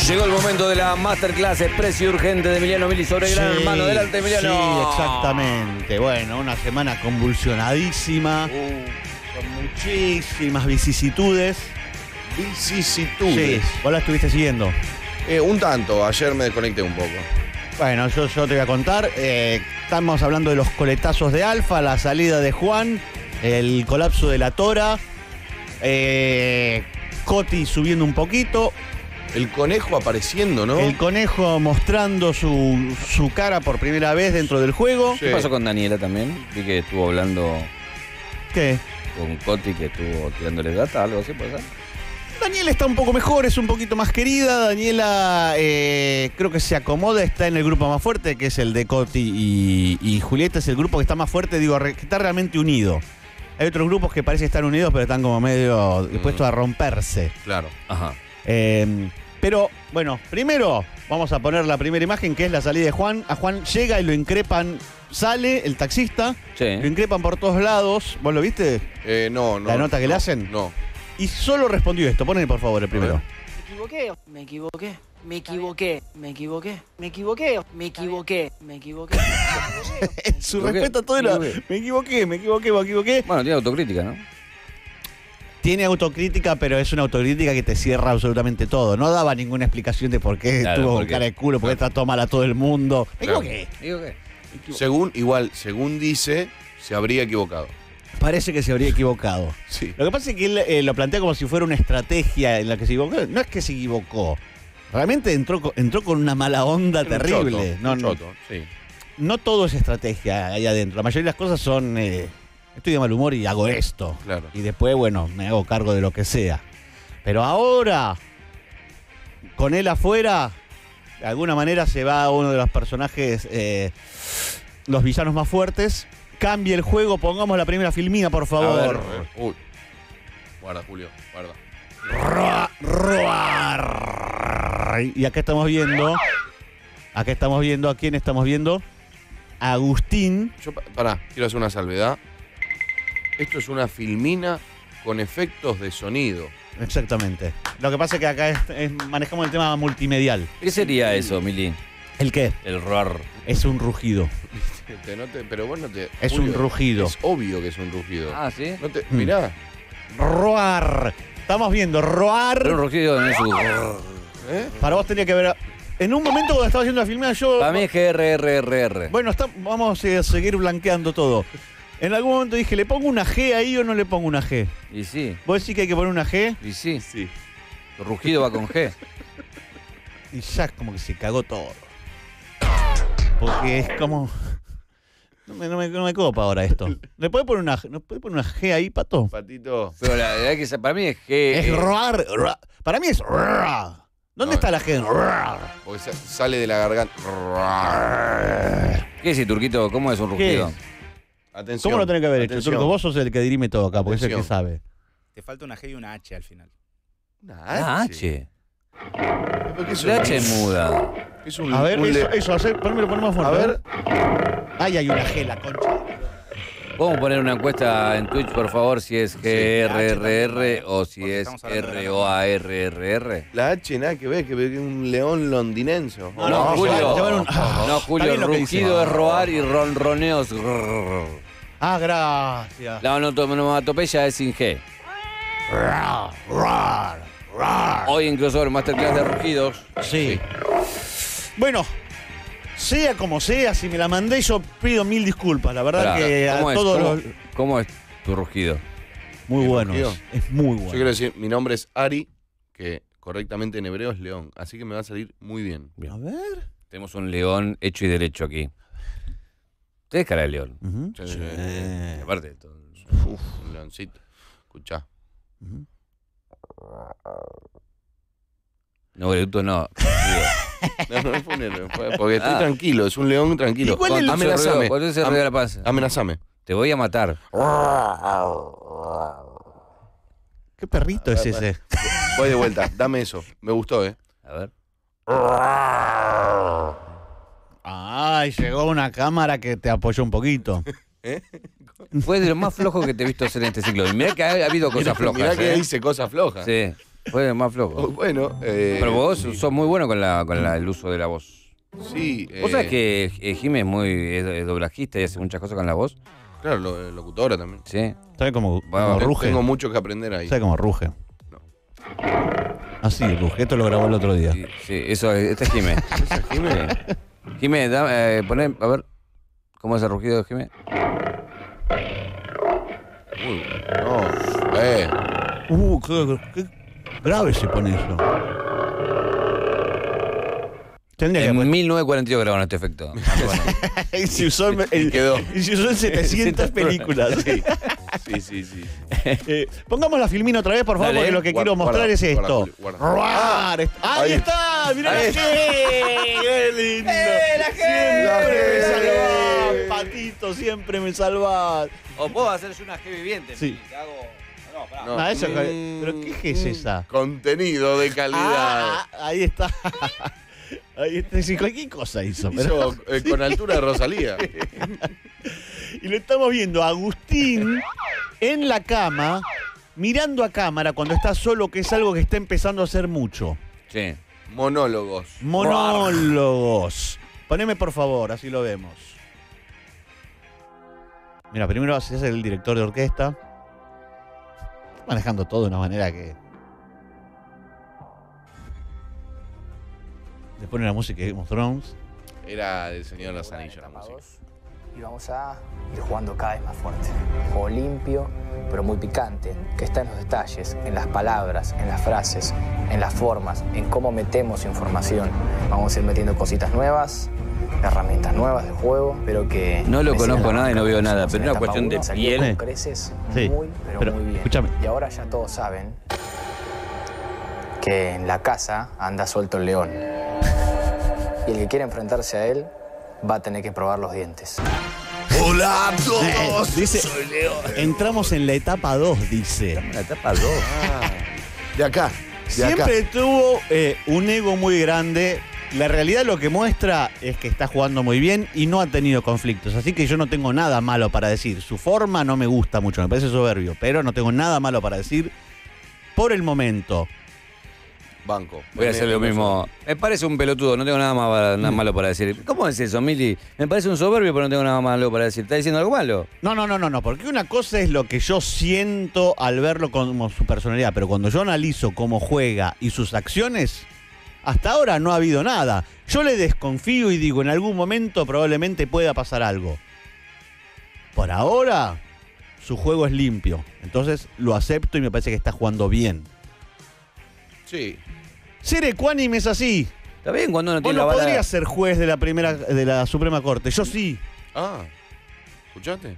Llegó el momento de la masterclass expresa y urgente de Emiliano Mili sobre Gran Hermano. Adelante, Emiliano. Sí, exactamente. Bueno, una semana convulsionadísima, con muchísimas vicisitudes. Vicisitudes. Sí, vos la estuviste siguiendo. Un tanto, ayer me desconecté un poco. Bueno, yo te voy a contar. Estamos hablando de los coletazos de Alfa, la salida de Juan, el colapso de la Tora, Coti subiendo un poquito. El conejo apareciendo, ¿no? El conejo mostrando su cara por primera vez dentro del juego. Sí. ¿Qué pasó con Daniela también? Vi que estuvo hablando ¿Qué? con Coti, que estuvo tirándole data, algo así, ¿puede ser? Daniela está un poco mejor, es un poquito más querida. Daniela creo que se acomoda, está en el grupo más fuerte, que es el de Coti y Julieta. Es el grupo que está más fuerte, digo, que está realmente unido. Hay otros grupos que parecen estar unidos, pero están como medio dispuestos a romperse. Claro. Ajá. Pero, bueno, primero vamos a poner la primera imagen, que es la salida de Juan. A Juan llega y lo increpan, sale el taxista, Sí. lo increpan por todos lados. ¿Vos lo viste? No. ¿La nota que le hacen? No. Y solo respondió esto. Ponele, por favor, el primero. Me equivoqué. Su ¿Por qué? respeto a todo lo... Me equivoqué. Bueno, tiene autocrítica, ¿no? Tiene autocrítica, pero es una autocrítica que te cierra absolutamente todo. No daba ninguna explicación de por qué Claro, estuvo ¿por con qué? cara de culo, por qué trató mal a todo el mundo. Me Claro. equivoqué. Digo que. Según dice, se habría equivocado. Parece que se habría equivocado. Sí. Lo que pasa es que él lo plantea como si fuera una estrategia en la que se equivocó. No es que se equivocó. Realmente entró con una mala onda terrible. Un choto, sí. No todo es estrategia ahí adentro. La mayoría de las cosas son... estoy de mal humor y hago esto. Claro. Y después, bueno, me hago cargo de lo que sea. Pero ahora, con él afuera, de alguna manera se va uno de los personajes, los villanos más fuertes. Cambia el juego, pongamos la primera filmina, por favor. Uy. Guarda, Julio, guarda. Roar. Y acá estamos viendo, ¿a quién estamos viendo? A Agustín. Yo, pará, quiero hacer una salvedad. Esto es una filmina con efectos de sonido. Exactamente. Lo que pasa es que acá manejamos el tema multimedial. ¿Qué sería eso, Mili? ¿El qué? El roar. Es un rugido. Pero vos no te... Es Julio, un rugido. Es obvio que es un rugido. Ah, ¿sí? Mirá. Roar. Estamos viendo roar. Pero un rugido no es un... Para vos tenía que ver... En un momento cuando estaba haciendo la filmada yo... Para mí es GRRRR. Bueno, vamos a seguir blanqueando todo. En algún momento dije, ¿le pongo una G ahí o no le pongo una G? Y sí, ¿Vos decís que hay que poner una G? y sí. Sí. El rugido va con G. Y ya como que se cagó todo. Porque es como... No me copa ahora esto. ¿Le puede poner una G ahí, Pato? Patito. Pero la verdad es que para mí es G. Es roar. Para mí es roar. ¿Dónde está la G? Roar. Porque sale de la garganta. ¿Qué es, Turquito? ¿Cómo es un rugido? ¿Qué es? Atención. ¿Cómo lo tenés que haber hecho, atención. Turco? Vos sos el que dirime todo acá, porque es el que Atención. sabe. Te falta una G y una H al final. La H. ¿Pero qué es La un- H muda. Es un, A ver, un le- eso, ponme más fuerte. A ver. Ay, hay una G, la concha. Podemos poner una encuesta en Twitch, por favor, si es GRRR o si Porque es estamos hablando de la ROARRR. La H nada que ver, que un león londinense. No, No, Julio. llevar un- No, Julio, Está bien el lo que dice. rugido es roar y ronroneos. Ah, gracias. La onomatopeya es sin G. Roar, roar, roar. Hoy incluso el Masterclass de rugidos. Sí. Bueno, sea como sea, si me la mandé yo pido mil disculpas. La verdad Pará, que a ¿cómo es? todos ¿Cómo- los... ¿Cómo es tu rugido? Muy ¿Mi bueno, rugido? es muy Yo bueno. quiero decir, mi nombre es Ari, que correctamente en hebreo es león. Así que me va a salir muy bien. A ver. Tenemos un león hecho y derecho aquí. Tienes cara de león. Ujú. Sí. Sí. Y aparte de todo. Uf, un leoncito. Escuchá. Ujú. No, Beruto no. No fue un león, porque estoy tranquilo, es un león tranquilo. ¿Y cuál es el- Amenazame. ¿Cuál es el ruido de la panza? Amenazame. Te voy a matar. ¿Qué perrito es ese? Voy de vuelta, dame eso. Me gustó, A ver. Ay, llegó una cámara que te apoyó un poquito. Fue de lo más flojo que te he visto hacer en este ciclo. Y mirá que ha habido cosas flojas. Mirá que ¿eh? dice cosas flojas. Sí. Fue más flojo. Bueno. Pero vos sí. sos muy bueno con el uso de la voz. Sí. ¿Vos sabés que Jimé es doblajista y hace muchas cosas con la voz? Claro, locutora también. Sí. ¿Sabe cómo Bueno, ruge? Tengo mucho que aprender ahí. ¿Sabe cómo ruge? No. Ah, sí, ruge. Esto lo grabó el otro día. Sí, eso, este es Jimé. ¿Esa es Jimé? Jimé, poné, a ver, ¿cómo es el rugido de Jimé? Uy, no. Qué grave se pone eso. Tendría que En 1942 grabaron este efecto. y se usó Y quedó. y se usó en 700 películas. Sí. Pongamos la filmina otra vez, por favor, Dale. porque lo que quiero Guarda, mostrar es esto. guarda. ¡Ruar! ¡Ahí ahí está! ¡Mirá la ahí G! ¡Qué lindo! la G! Siempre me La salvás, G. Patito, siempre me salvás. O puedo hacer yo una G viviente. Sí. Te hago... No, pará. No. No, eso, ¿pero qué G es esa? Contenido de calidad. Ah, ahí está. Ahí está. Sí, cualquier cosa hizo. pero- Hizo con altura de Rosalía. Y lo estamos viendo a Agustín en la cama, mirando a cámara cuando está solo, que es algo que está empezando a hacer mucho. Sí. Monólogos. Monólogos. Poneme por favor, así lo vemos. Mira, primero se hace el director de orquesta. Está manejando todo de una manera que... Le pone la música de Game of Thrones. Era del Señor de los Anillos la música. Y vamos a ir jugando cada vez más fuerte. Juego limpio, pero muy picante, que está en los detalles, en las palabras, en las frases, en las formas, en cómo metemos información. Vamos a ir metiendo cositas nuevas, herramientas nuevas de juego, pero que... No lo me sigan conozco la nada y no banca. veo nada, Estamos pero en una etapa cuestión de uno, salió piel. con creces Sí, muy, pero muy bien. escúchame. Y ahora ya todos saben que en la casa anda suelto el león. Y el que quiera enfrentarse a él va a tener que probar los dientes. ¡Hola a todos! Dice, entramos en la etapa 2, dice. La etapa 2. De acá. De Siempre acá. tuvo un ego muy grande. La realidad lo que muestra es que está jugando muy bien y no ha tenido conflictos. Así que yo no tengo nada malo para decir. Su forma no me gusta mucho, me parece soberbio, pero no tengo nada malo para decir por el momento. Banco. Voy a hacer lo mismo. Me parece un pelotudo, no tengo nada malo para decir. ¿Cómo es eso, Mili? Me parece un soberbio, pero no tengo nada malo para decir. ¿Estás diciendo algo malo? No, porque una cosa es lo que yo siento al verlo como su personalidad, pero cuando yo analizo cómo juega y sus acciones, hasta ahora no ha habido nada. Yo le desconfío y digo, en algún momento probablemente pueda pasar algo. Por ahora, su juego es limpio. Entonces lo acepto y me parece que está jugando bien. Sí. Ser ecuánime es así. Está bien cuando uno Vos tiene no la bala. podrías ser juez de la Suprema Corte. Yo sí. Ah. ¿Escuchaste?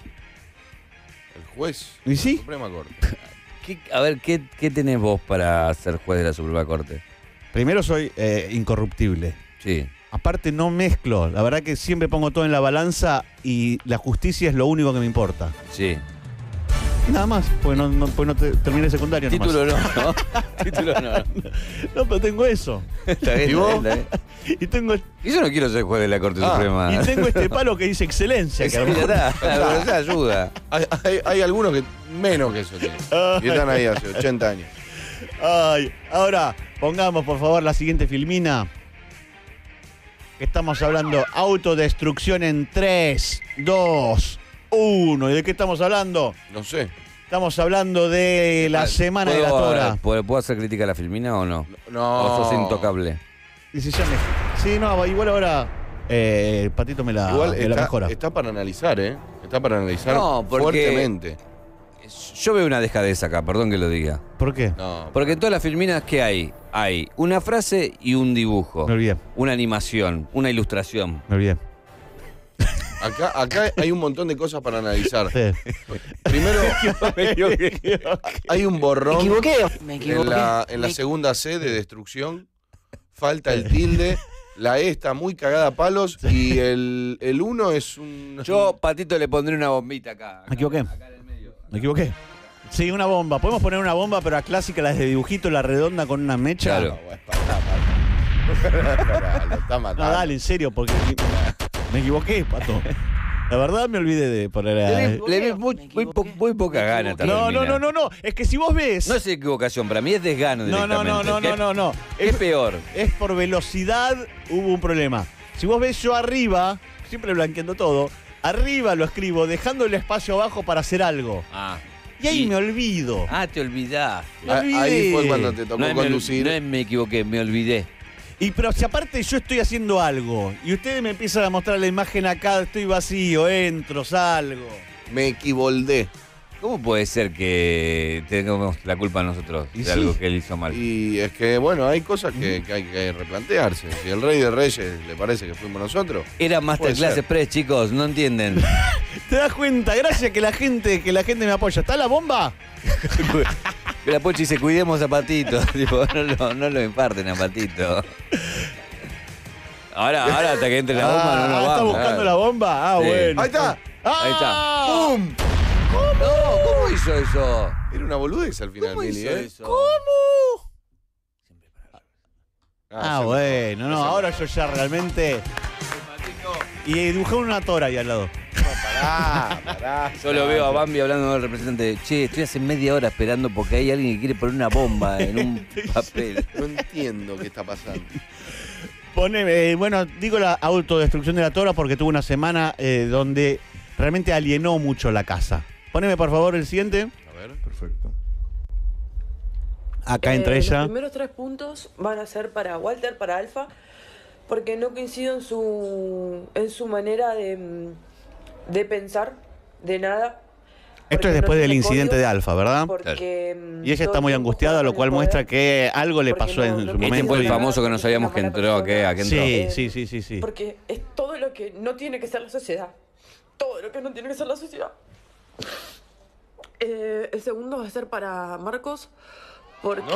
El juez. ¿Y sí? Suprema Corte. A ver, ¿qué tenés vos para ser juez de la Suprema Corte? Primero soy incorruptible. Sí. Aparte no mezclo. La verdad que siempre pongo todo en la balanza y la justicia es lo único que me importa. Sí. Y nada más, porque no terminé secundario nomás. Título no. Título no. No, pero tengo eso. Está bien, ¿Y vos? está bien. Y tengo, Y yo no quiero ser juez de la Corte Ah, Suprema. y tengo este palo que dice excelencia. Que a lo Ya mejor- está, pero esa ayuda. Hay algunos que menos que eso tienen. Y están ahí hace 80 años. Ay, ahora, pongamos por favor la siguiente filmina. Que estamos hablando autodestrucción en 3, 2, 1. ¿Y de qué estamos hablando? No sé. Estamos hablando de la semana de la Tora. ¿Puedo hacer crítica a la filmina o no? No. ¿O sos intocable? Decisiones. Sí, no, igual ahora Patito me la mejora. Está para analizar, ¿eh? Está para analizar No, porque- fuertemente. Yo veo una dejadeza acá, perdón que lo diga. ¿Por qué? No. Porque en todas las filminas, ¿qué hay? Hay una frase y un dibujo. Me olvidé, Una animación, una ilustración. me olvidé. Acá hay un montón de cosas para analizar. Sí. Primero, hay un borrón Me en la segunda C de destrucción. Falta el tilde. La E está muy cagada a palos. Y el 1 es un. Yo, Patito, le pondré una bombita acá. Me equivoqué. Acá en el medio. ¿Me equivoqué? Sí, una bomba. Podemos poner una bomba, pero la clásica, la de dibujito, la redonda con una mecha. Claro. Pará, lo está No, matando. dale, en serio, porque me equivoqué, Pato. La verdad me olvidé de poner Le vi muy poca gana. No. Es que si vos ves... No es equivocación, para mí es desgano No. directamente. Es peor. Es por velocidad, hubo un problema. Si vos ves yo arriba, siempre blanqueando todo, arriba lo escribo, dejando el espacio abajo para hacer algo. Y ahí me olvido. Te olvidás. Ahí fue cuando te tocó conducir. No me equivoqué, me olvidé. Pero si aparte yo estoy haciendo algo y ustedes me empiezan a mostrar la imagen acá, estoy vacío, entro, salgo. Me equivoldé. ¿Cómo puede ser que tengamos la culpa nosotros de algo que él hizo mal? Y es que, bueno, hay cosas que hay que replantearse. Si el Rey de Reyes le parece que fuimos nosotros. Era Masterclass Express, chicos, no entienden. ¿Te das cuenta? Gracias que la gente me apoya. ¿Está la bomba? La Pochi dice, cuidemos a Patito. Tipo, no lo imparten a Patito. Ahora hasta que entre la bomba no nos ¿Está vamos. buscando la bomba? Sí. Bueno. ¡Ahí está! Ahí está. ¡Pum! No, ¿cómo hizo eso? Era una boludez al final, ¿Cómo Mili, hizo ¿eh? eso? Bueno, ahora yo ya realmente... Y dibujé una tora ahí al lado. Pará. Yo lo veo a Bambi hablando con el representante. Che, estoy hace media hora esperando porque hay alguien que quiere poner una bomba en un papel. No entiendo qué está pasando. Digo la autodestrucción de la tora porque tuve una semana donde realmente alienó mucho la casa. Poneme por favor el siguiente. A ver. Perfecto. Acá entra ella. Los primeros 3 puntos van a ser para Walter, para Alfa, porque no coincido en su manera de pensar, de nada. Esto es después del incidente de Alfa, ¿verdad? Porque, Y ella está muy angustiada, lo cual muestra que algo le pasó en su Este momento. fue el y- famoso que no sabíamos que entró, a qué entró. Sí. Porque es todo lo que no tiene que ser la sociedad. Todo lo que no tiene que ser la sociedad. El segundo va a ser para Marcos, porque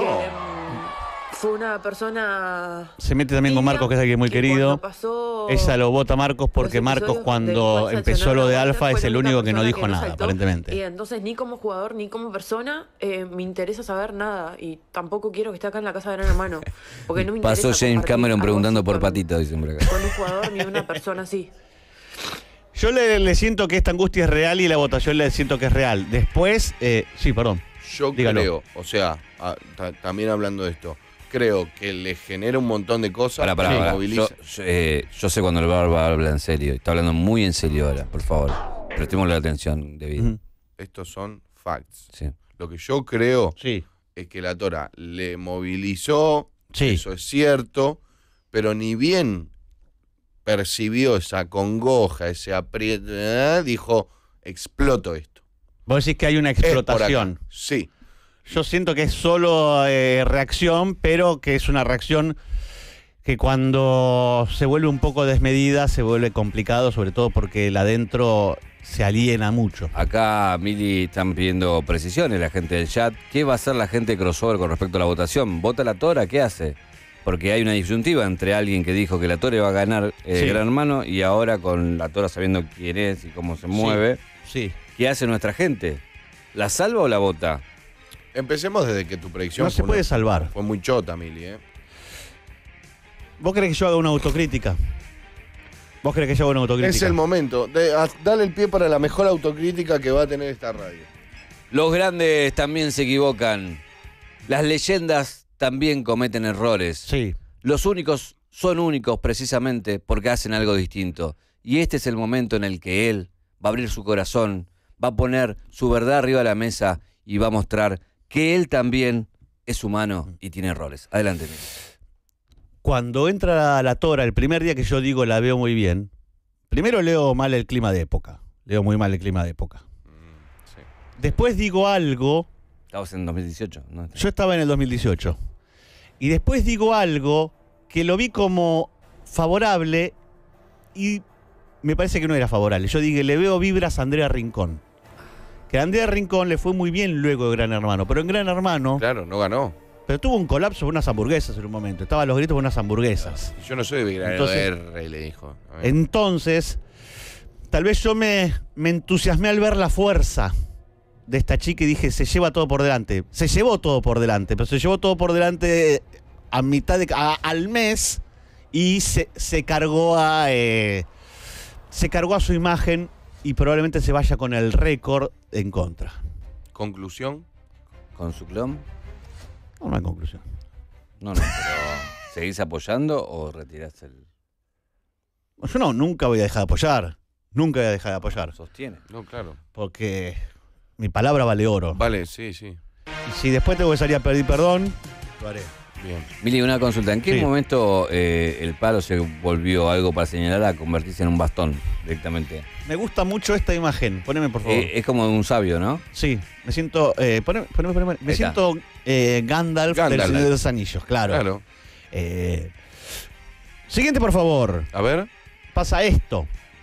fue una persona... Se mete también con Marcos, que es alguien muy querido. Ella lo vota a Marcos porque Marcos cuando empezó lo de Alfa es el único que no dijo nada, aparentemente. Y entonces ni como jugador ni como persona me interesa saber nada. Y tampoco quiero que esté acá en la casa de Gran Hermano. Porque no me interesa Pasó James compartir Cameron algo preguntando así por con- Patito, dicen por acá. Con un jugador ni una persona así. Yo le siento que esta angustia es real y la votación le siento que es real. Después, sí, perdón. Yo Dígalo. creo, o sea, también hablando de esto, creo que le genera un montón de cosas. Pará. Moviliza. Yo sé cuando el Barba habla en serio. Está hablando muy en serio ahora, por favor. Prestémosle la atención debida. Ujú. Estos son facts. Sí. Lo que yo creo Sí. es que la Tora le movilizó, Sí. eso es cierto, pero ni bien percibió esa congoja, ese aprieto, dijo, exploto esto. Vos decís que hay una Es por explotación. acá. Sí. Yo siento que es solo reacción, pero que es una reacción que cuando se vuelve un poco desmedida se vuelve complicado, sobre todo porque el adentro se aliena mucho. Acá, Mili, están pidiendo precisiones la gente del chat. ¿Qué va a hacer la gente de Crossover con respecto a la votación? ¿Vota la Tora? ¿Qué hace? Porque hay una disyuntiva entre alguien que dijo que la Tora iba a ganar Sí. Gran Hermano y ahora con la Tora sabiendo quién es y cómo se mueve. Sí. ¿Qué hace nuestra gente? ¿La salva o la vota? Empecemos desde que tu predicción No se puede salvar. fue muy chota, Mili, ¿eh? ¿Vos querés que yo haga una autocrítica? ¿Vos querés que yo haga una autocrítica? Es el momento. Dale el pie para la mejor autocrítica que va a tener esta radio. Los grandes también se equivocan. Las leyendas también cometen errores. Sí. Los únicos son únicos precisamente porque hacen algo distinto. Y este es el momento en el que él va a abrir su corazón, va a poner su verdad arriba de la mesa y va a mostrar que él también es humano y tiene errores. Adelante, Mili. Cuando entra la Tora, el primer día que yo digo la veo muy bien, primero leo mal el clima de época. Leo muy mal el clima de época. Sí. Después digo algo. Estabas en 2018, ¿no? Yo estaba en el 2018. Y después digo algo que lo vi como favorable y me parece que no era favorable. Yo dije, le veo vibras a Andrea Rincón. Que a Andrea Rincón le fue muy bien luego de Gran Hermano. Pero en Gran Hermano, Claro, no ganó. pero tuvo un colapso por unas hamburguesas en un momento. Estaba a los gritos por unas hamburguesas. Yo no soy de Belgrano Entonces- R, le dijo. A ver. Entonces, tal vez yo me entusiasmé al ver la fuerza de esta chica y dije, se lleva todo por delante. Se llevó todo por delante, pero se llevó todo por delante a mitad al mes y se cargó a su imagen y probablemente se vaya con el récord en contra. Conclusión. ¿Con su clon? No hay conclusión. No, pero ¿seguís apoyando o retirás el...? Yo nunca voy a dejar de apoyar. Nunca voy a dejar de apoyar. Sostiene. No, claro. Porque mi palabra vale oro. Vale, sí, sí. Y si después tengo que salir a pedir perdón, lo haré. Bien. Mili, una consulta. ¿En qué Sí. momento el palo se volvió algo para señalar a convertirse en un bastón directamente? Me gusta mucho esta imagen. Poneme, por favor. Es como un sabio, ¿no? Sí, me siento. Poneme. Me Ahí está. siento Gandalf del Gandalf. Señor de los Anillos, claro. Claro. Siguiente, por favor. A ver. Pasa esto.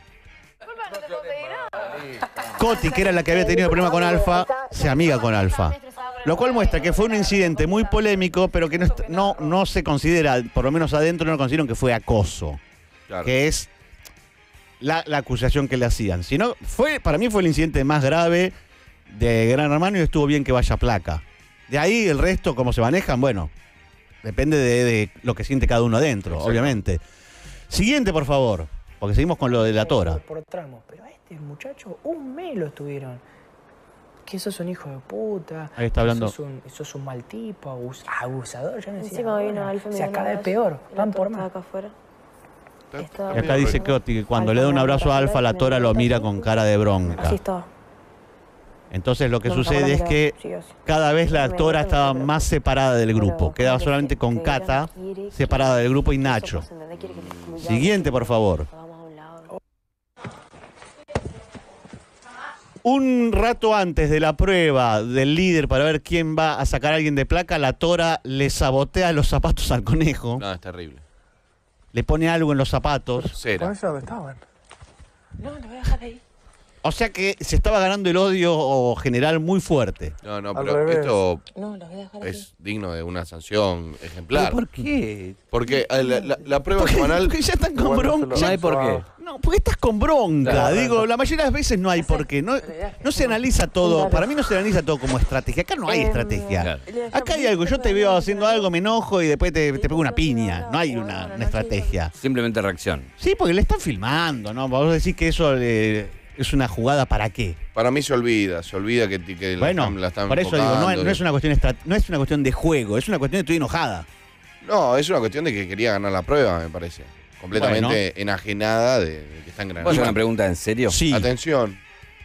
Coti, que era la que había tenido problema con Alfa, se amiga con Alfa. Lo cual muestra que fue un incidente muy polémico, pero que no se considera, por lo menos adentro, no lo consideran que fue acoso. Claro. Que es la acusación que le hacían. Sino, para mí fue el incidente más grave de Gran Hermano y estuvo bien que vaya a placa. De ahí el resto, cómo se manejan, bueno, depende de lo que siente cada uno adentro, Exacto. obviamente. Siguiente, por favor, porque seguimos con lo de la tora. Por tramos, pero a este muchacho un mes lo estuvieron. Que sos un hijo de puta. Ahí está hablando. Sos un mal tipo, abusador. Ya no decía, Encima vino ahora. Alfa, O me sea, dio un cada vez abrazo, peor. y la Van por tora más. estaba acá afuera. Y acá dice Coti que cuando le da un abrazo a Alfa, la tora lo mira con cara de bronca. Así estaba. Entonces lo que No, sucede es que siguió así. cada vez la Me tora gusta, estaba pero- más separada del grupo. pero Quedaba como que solamente con ella no Cata quiere separada del grupo y que Nacho. eso pase, ¿entendés? Quiere que le excluyamos. Siguiente, por favor. Hagamos a un lado. Un rato antes de la prueba del líder para ver quién va a sacar a alguien de placa, la tora le sabotea los zapatos al conejo. No, es terrible. Le pone algo en los zapatos. Cera. dónde estaban? No, lo voy a dejar ahí. O sea que se estaba ganando el odio general muy fuerte. No, no, Al pero revés. esto No, lo voy a dejar aquí. es digno de una sanción ejemplar. ¿Por qué? Porque la prueba semanal. Porque ya están con bronca. No hay por qué. No, porque estás con bronca. Claro. Digo, la mayoría de las veces no hay por qué. No se analiza todo. Para mí no se analiza todo como estrategia. Acá no hay estrategia. Claro. Acá hay algo. Yo te veo haciendo algo, me enojo y después te pego una piña. No hay una estrategia. Simplemente reacción. Sí, porque le están filmando, ¿no? Vos decís que eso es una jugada para qué. Para mí se olvida que Bueno, la están por eso digo, no enfocando. es una cuestión no es una cuestión de juego, es una cuestión de estoy enojada. No, es una cuestión de que quería ganar la prueba, me parece. Completamente enajenada de que están ¿Puedo ganando. hacer una pregunta en serio? Sí. Atención.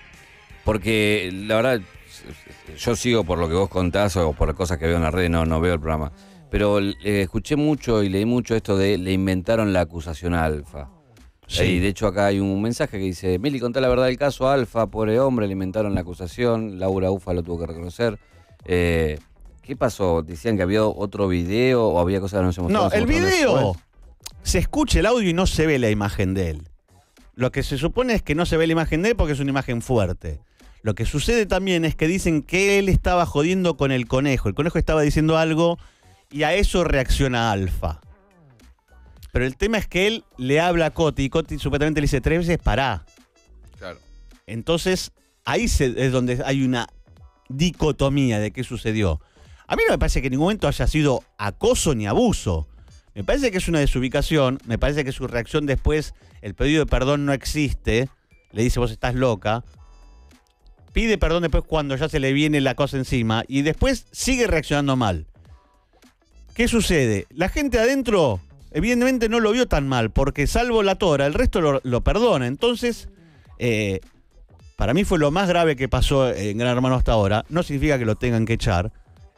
Porque la verdad, yo sigo por lo que vos contás o por cosas que veo en la red, no veo el programa. Pero escuché mucho y leí mucho esto de le inventaron la acusación a Alfa. Sí. Y de hecho acá hay un mensaje que dice, Mili, contá la verdad del caso a Alfa, pobre hombre, le inventaron la acusación, Laura Ufa lo tuvo que reconocer. ¿Qué pasó? ¿Decían que había otro video o había cosas que no se mostraron? No, se el mostraron video después? se escucha el audio y no se ve la imagen de él. Lo que se supone es que no se ve la imagen de él porque es una imagen fuerte. Lo que sucede también es que dicen que él estaba jodiendo con el conejo. El conejo estaba diciendo algo y a eso reacciona Alfa. Pero el tema es que él le habla a Coti y Coti supuestamente le dice 3 veces pará. Claro. Entonces ahí es donde hay una dicotomía de qué sucedió. A mí no me parece que en ningún momento haya sido acoso ni abuso. Me parece que es una desubicación, me parece que su reacción después, el pedido de perdón no existe, le dice vos estás loca, pide perdón después cuando ya se le viene la cosa encima y después sigue reaccionando mal. ¿Qué sucede? La gente adentro evidentemente no lo vio tan mal, porque salvo la tora, el resto lo perdona. Entonces, para mí fue lo más grave que pasó en Gran Hermano hasta ahora. No significa que lo tengan que echar.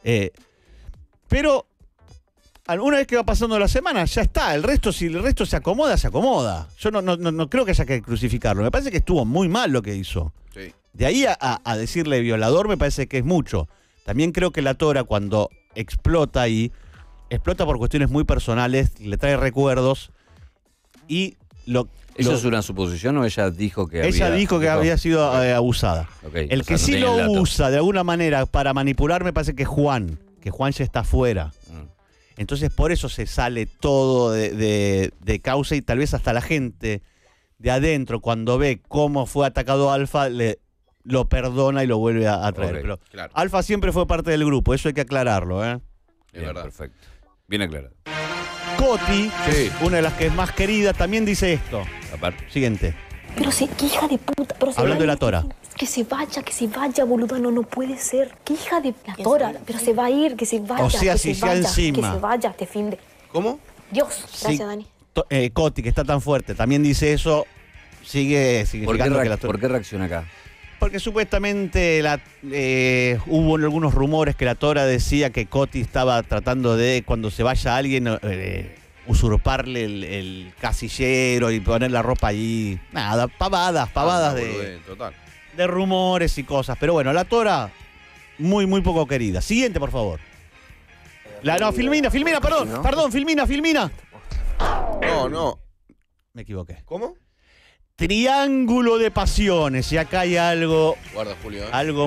Pero alguna vez que va pasando la semana, ya está. El resto, si el resto se acomoda, se acomoda. Yo no creo que haya que crucificarlo. Me parece que estuvo muy mal lo que hizo. Sí. De ahí a decirle violador me parece que es mucho. También creo que la tora cuando explota ahí, explota por cuestiones muy personales, le trae recuerdos y ¿Eso es una suposición o ella dijo que ella dijo que había sido abusada? Ok, El o sea, que no sí tenía el lo dato. usa de alguna manera para manipular me parece que Juan ya está afuera. Mm. Entonces por eso se sale todo de causa y tal vez hasta la gente de adentro cuando ve cómo fue atacado Alfa lo perdona y lo vuelve a traer. Ok, Pero claro. Alfa siempre fue parte del grupo, eso hay que aclararlo. Es Bien, verdad. perfecto. Bien aclarado. Coti, Sí. una de las que es más querida, también dice esto. Aparte. Siguiente. Pero sí, qué hija de puta. Pero Hablando de la tora. Que se vaya, boluda, no puede ser. Qué hija de la tora, pero se va a ir, que se vaya. O sea, que si se ya vaya, encima. Que se vaya este fin de... ¿Cómo? Dios, Sí. gracias, Dani. Coti, que está tan fuerte, también dice eso, sigue ¿Por qué, significando que la tora... ¿Por qué reacciona acá? Porque supuestamente hubo algunos rumores que la tora decía que Coti estaba tratando de, cuando se vaya alguien, usurparle el casillero y poner la ropa allí. Nada, pavadas Total. de rumores y cosas. Pero bueno, la tora, muy, muy poco querida. Siguiente, por favor. Filmina, perdón, Filmina. No. Me equivoqué. ¿Cómo? Triángulo de pasiones. Y acá hay algo Guarda, Julio. Algo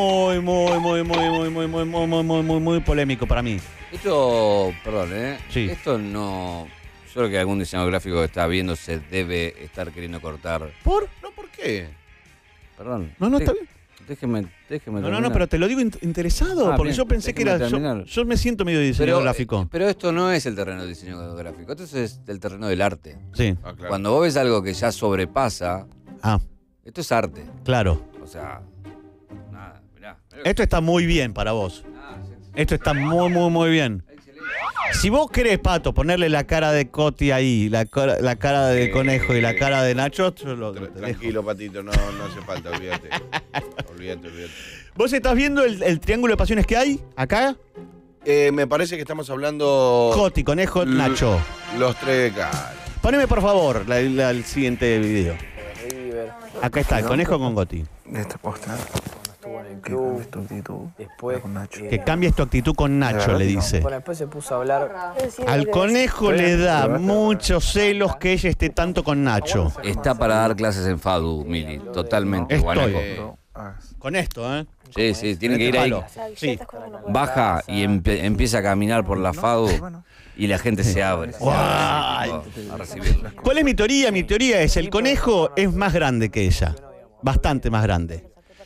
muy polémico para mí. Esto, perdón, Sí. Esto no... Yo creo que algún diseñador gráfico que está viendo se debe estar queriendo cortar. ¿Por? No, ¿por qué? Perdón. No, está bien. Déjeme No, terminar. pero te lo digo interesado, Ah, porque bien, yo pensé que era... déjeme terminar. Yo me siento medio diseñador gráfico. Pero esto no es el terreno del diseño gráfico, esto es el terreno del arte. Sí. Ah, claro. Cuando vos ves algo que ya sobrepasa, esto es arte. Claro. O sea, nada, mirá. Esto está muy bien para vos. Esto está muy bien. Si vos querés, Pato, ponerle la cara de Coti ahí, la cara de Conejo y la cara de Nacho, yo lo te dejo. Tranquilo, Patito, no hace falta, olvídate. olvídate. ¿Vos estás viendo el triángulo de pasiones que hay acá? Me parece que estamos hablando... Coti, Conejo, Nacho. Los tres caras. Poneme, por favor, el siguiente video. Acá está, el Conejo con Coti. Esta posta. Estuvo en el club, tu actitud. Después, Que cambies tu actitud con Nacho, le dice. bueno, después se puso a hablar. Al Conejo le da muchos celos que ella esté tanto con Nacho. Está para dar clases en FADU, Mili, totalmente. Estoy. Guanaco. Con esto, ¿eh? Sí, tiene que ir ahí. Sí. Baja y empieza a caminar por la FADU y la gente se abre. A recibirla. ¿Cuál es mi teoría? Mi teoría es el Conejo es más grande que ella. Bastante más grande.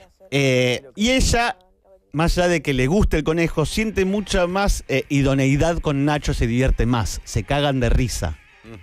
Y ella, más allá de que le guste el Conejo, siente mucha más idoneidad con Nacho, se divierte más, se cagan de risa.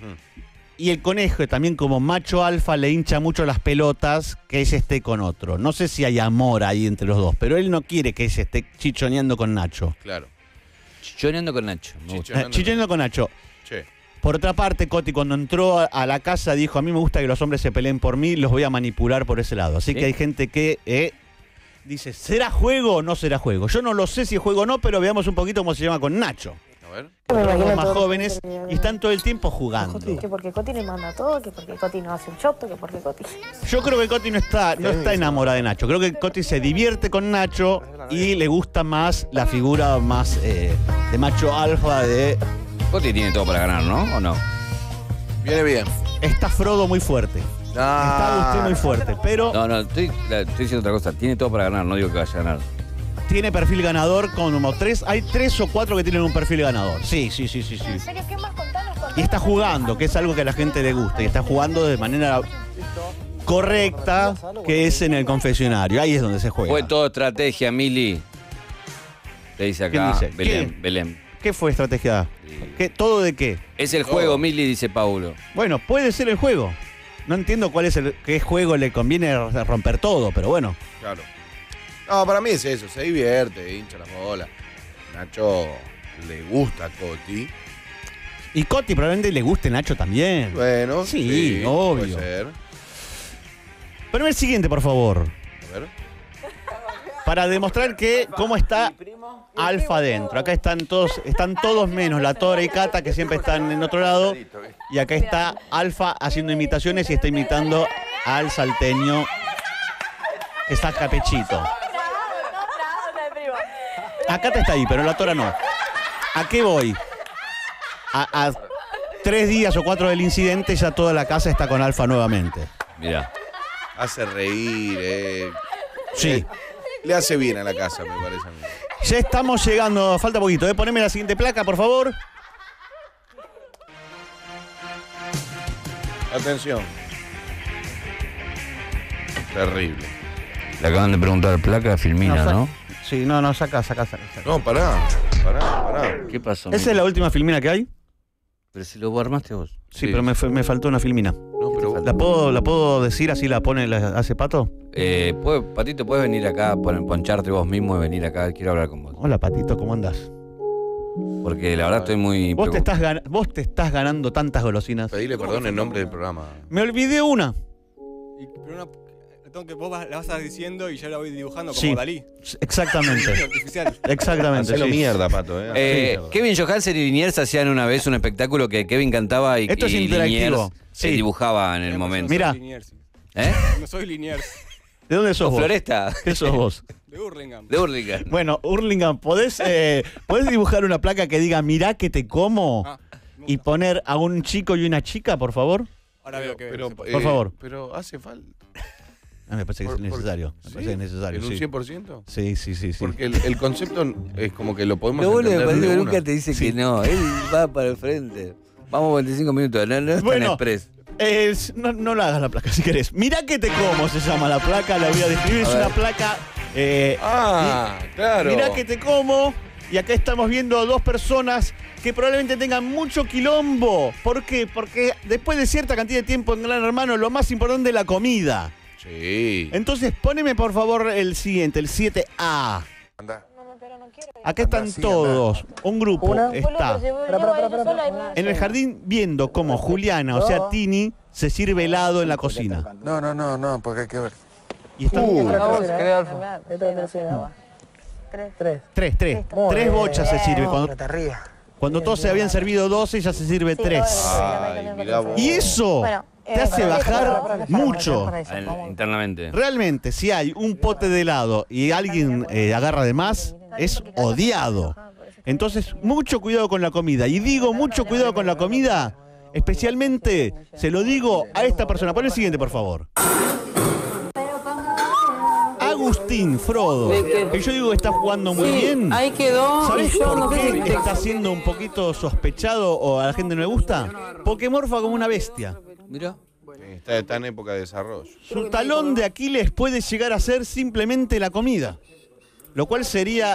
Y el Conejo, también como macho alfa, le hincha mucho las pelotas que ella esté con otro. No sé si hay amor ahí entre los dos, pero él no quiere que ella esté chichoneando con Nacho. Claro. Chichoneando con Nacho. Chichoneando con Nacho. Che. Por otra parte, Coti, cuando entró a la casa, dijo: a mí me gusta que los hombres se peleen por mí, los voy a manipular por ese lado. Así que hay gente que dice, ¿será juego o no será juego? Yo no lo sé si es juego o no, pero veamos un poquito cómo se llama con Nacho. A ver. Son más jóvenes y están todo el tiempo jugando. Que porque Coti le manda todo, que porque Coti no hace un choto, que porque Coti... Yo creo que Coti no está enamorada de Nacho. Creo que Coti se divierte con Nacho y le gusta más la figura más de macho alfa de... Coti tiene todo para ganar, ¿no? ¿O no? Viene bien. Está Frodo muy fuerte. Está usted muy fuerte, pero... No, estoy diciendo otra cosa. Tiene todo para ganar, no digo que vaya a ganar. Tiene perfil ganador como 3. Hay 3 o 4 que tienen un perfil ganador. Sí. ¿En serio? ¿Qué más contanos? Y está jugando, que es algo que a la gente le gusta. Y está jugando de manera correcta, que es en el confesionario. Ahí es donde se juega. Fue todo estrategia, Mili. Te dice acá ¿Quién dice? Belén. ¿Qué fue estrategia? ¿Todo de qué? Es el juego, Mili, dice Paulo. Bueno, puede ser el juego. No entiendo qué juego le conviene romper todo, pero bueno. Claro. No, para mí es eso, se divierte, hincha la bola. Nacho le gusta a Coti. Y Coti probablemente le guste Nacho también. Bueno, sí, obvio. Puede ser. Poneme el siguiente, por favor. A ver. Para demostrar cómo está Alfa adentro. Acá están todos menos la Tora y Cata, que siempre están en otro lado. Y acá está Alfa haciendo imitaciones y está imitando al salteño que está Capechito. Acá está ahí, pero la Tora no. ¿A qué voy? A 3 días o 4 del incidente, ya toda la casa está con Alfa nuevamente. Mirá. Hace reír, Sí. Le hace bien a la casa, me parece a mí. Ya estamos llegando, falta poquito, Poneme la siguiente placa, por favor. Atención. Terrible. Le acaban de preguntar placa, Filmina, ¿no? Sí, no, saca. No, pará. ¿Qué pasó? ¿Esa es la última filmina que hay? Pero si lo armaste vos. Sí, pero me faltó una filmina. No, pero ¿La puedo decir así la hace Pato? Patito, ¿puedes venir acá, poncharte vos mismo y venir acá? Quiero hablar con vos. Hola, Patito, ¿cómo andás? Porque la verdad estoy muy... Vos te estás ganando tantas golosinas. Pedile perdón en nombre del programa. Me olvidé una. Vos la vas a estar diciendo y yo la voy dibujando como Sí, Dalí. Exactamente. Artificial. Exactamente. Hacelo sí. mierda, Pato. Kevin Johansen y Liniers hacían una vez un espectáculo que Kevin cantaba y, Esto es y interactivo. Liniers se Sí. dibujaba en el momento. Mira. ¿Eh? No soy Liniers. ¿De dónde sos ¿O vos? Floresta? ¿Qué sos vos? De Hurlingham. De Hurlingham. Bueno, Hurlingham, ¿podés dibujar una placa que diga mirá que te como? Y poner a un chico y una chica, por favor. Ahora veo que... Por favor. Pero hace falta. Me parece que es necesario. Me parece que es necesario. ¿En un sí. 100%? Sí. Porque el concepto es como que lo podemos Lo bueno de entender Patito de nunca una. te dice que no. Él va para el frente. Vamos 25 minutos. No es tan express. No la hagas la placa si querés. Mirá que te como se llama la placa, la voy a describir. Es una placa. Claro. Mirá que te como. Y acá estamos viendo a dos personas que probablemente tengan mucho quilombo. ¿Por qué? Porque después de cierta cantidad de tiempo en Gran Hermano, lo más importante es la comida. Sí. Entonces, poneme por favor el siguiente, el 7A. Acá están todos. Un grupo está en el jardín viendo cómo Juliana, o sea, Tini, se sirve helado en la cocina. No, porque hay que ver. Y están tres bochas se sirve. Cuando todos se habían servido 12, ella se sirve 3. Ay, mirá vos. Y eso te hace bajar mucho. Internamente. Realmente, si hay un pote de helado y alguien agarra de más, es odiado. Entonces, mucho cuidado con la comida. Y digo mucho cuidado con la comida, especialmente se lo digo a esta persona. Pon el siguiente, por favor. Agustín Frodo, que yo digo que está jugando muy bien. Ahí quedó. ¿Sabés Yo por no sé qué si- está siendo un poquito sospechado o a la gente no le gusta? Porque morfa como una bestia. Mira. Está en época de desarrollo. Su talón de Aquiles puede llegar a ser simplemente la comida. Lo cual sería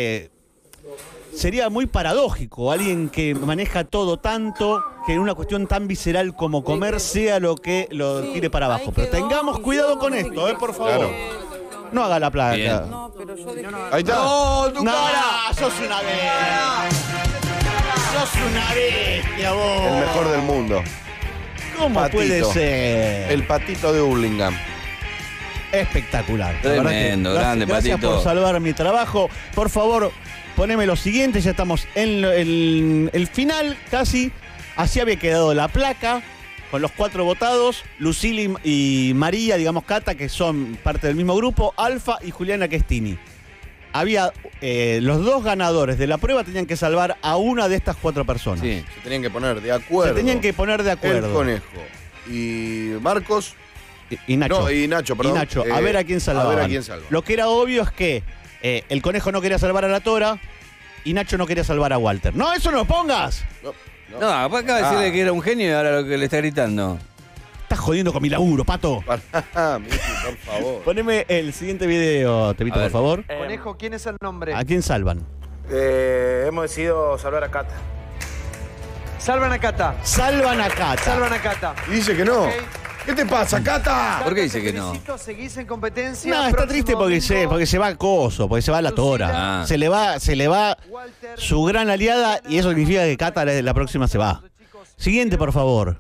muy paradójico. Alguien que maneja todo tanto que en una cuestión tan visceral como comer sea lo que lo tire para abajo. Pero tengamos cuidado con esto, por favor. Claro. No haga la placa. Bien. Ahí está. ¡No, sos una bestia! ¡Sos una bestia, vos! El mejor del mundo. ¿Cómo Patito. puede ser? El patito de Hurlingham. Espectacular. La Tremendo, verdad que grande, gracias Patito. por salvar mi trabajo. Por favor, poneme lo siguiente. Ya estamos en el final casi. Así había quedado la placa con los 4 votados. Lucili y María, digamos Cata, que son parte del mismo grupo. Alfa y Juliana Questini. Había los 2 ganadores de la prueba tenían que salvar a una de estas 4 personas. Sí. Se tenían que poner de acuerdo. Se tenían que poner de acuerdo. El conejo. Y Marcos. Y Nacho. No, y Nacho, perdón. Y Nacho, a ver a quién salvaban. A ver a quién salva. Lo que era obvio es que el conejo no quería salvar a la Tora y Nacho no quería salvar a Walter. ¡No, eso no lo pongas! No, acaba de decirle que era un genio y ahora lo que le está gritando. Estás jodiendo con mi laburo, pato. Pará, Miki, por favor. Poneme el siguiente video, Tevito, por favor. Conejo, ¿quién es el nombre? ¿A quién salvan? Hemos decidido salvar a Cata. Salvan a Cata. Salvan a Cata. Salvan a Cata. Y dice que no. Ok. ¿Qué te pasa, Cata? ¿Por qué dice que no? Seguís en competencia. No, está triste porque se va a Coso, porque se va a la Tora. Ah. Se le va su gran aliada y eso significa que Cata la próxima se va. Siguiente, por favor.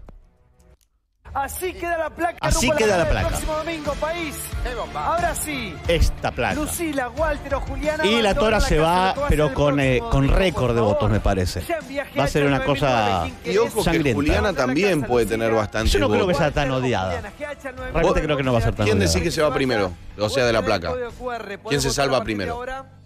Así queda la placa. Así rumbo a queda la final del placa. próximo domingo, país. Ahora sí. Esta placa. Lucila, Walter o Juliana. Y la Tora se va, pero con récord de votos, me parece. Va a ser una cosa Y ojo que sangrienta. Juliana también puede tener bastante Yo no creo que votos. sea tan odiada. Realmente creo que no va a ser tan ¿Quién odiada. decís que se va primero? O sea, de la placa. ¿Quién se salva primero?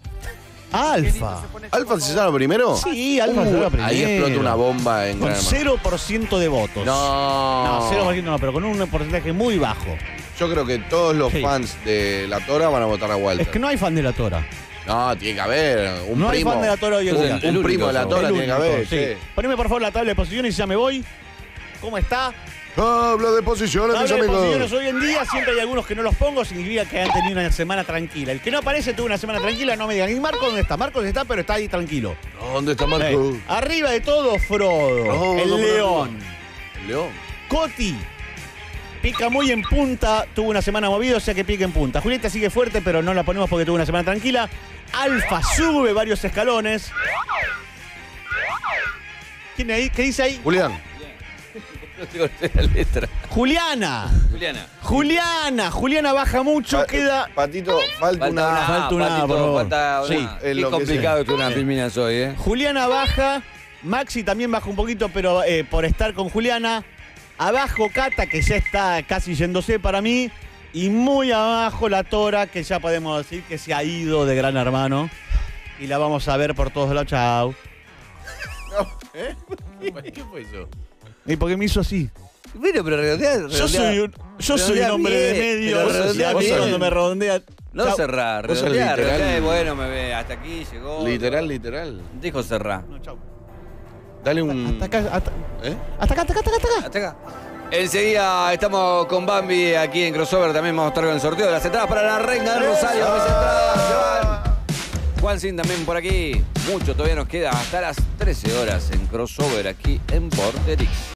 Alfa. ¿Alfa se salva primero? Sí, Alfa se salva primero. Ahí explota una bomba en Con Gran Hermano. 0% de votos. No. No, 0% no, pero con un porcentaje muy bajo. Yo creo que todos los Sí. fans de la Tora van a votar a Walter. Es que no hay fan de la Tora. No, tiene que haber un No hay primo. fan de la Tora hoy en día. Un primo único de la sos. Tora El tiene que único, haber. sí. Sí. Poneme por favor la tabla de posiciones y ya me voy. ¿Cómo está? Habla de posiciones, mis Tabla de posiciones amigos. hoy en día, siempre hay algunos que no los pongo, significa que han tenido una semana tranquila. El que no aparece tuvo una semana tranquila, no me digan. ¿Y Marcos dónde está? Marcos está, pero está ahí tranquilo. ¿Dónde está Marco? Arriba de todo, Frodo, No, el no, león. El león. Coti, Pica muy en punta, tuvo una semana movida, o sea que pica en punta. Julieta sigue fuerte, pero no la ponemos porque tuvo una semana tranquila. Alfa sube varios escalones. ¿Quién ahí? ¿Qué dice ahí? Julián. No te corté la letra. Juliana. Juliana baja mucho, queda... Patito, falta una. Falta una, Patito, por favor. falta una. Sí, Sí, es qué lo que complicado sé. esto unas filminas hoy, ¿eh? Juliana baja, Maxi también baja un poquito, pero por estar con Juliana. Abajo Cata, que ya está casi yéndose para mí. Y muy abajo la Tora, que ya podemos decir que se ha ido de Gran Hermano. Y la vamos a ver por todos lados. Chao. ¿Qué fue eso? ¿Y por qué me hizo así? Bueno, pero redondear. Yo soy un hombre de medio. Pero redondear a mí bien. cuando me redondean. No Chao. cerrar, Vos sos redondear. literal. redondear, bueno, me ve, hasta aquí llegó. Literal. Dijo cerrar. No, chao. Dale un. Hasta acá, ¿Eh? hasta acá. Hasta acá. Enseguida estamos con Bambi aquí en Crossover. También vamos a estar con el sorteo de las entradas para la Reina de Rosario. Mis entradas se van. Juan Sin también por aquí. Mucho todavía nos queda hasta las 13 horas en Crossover aquí en Vorterix.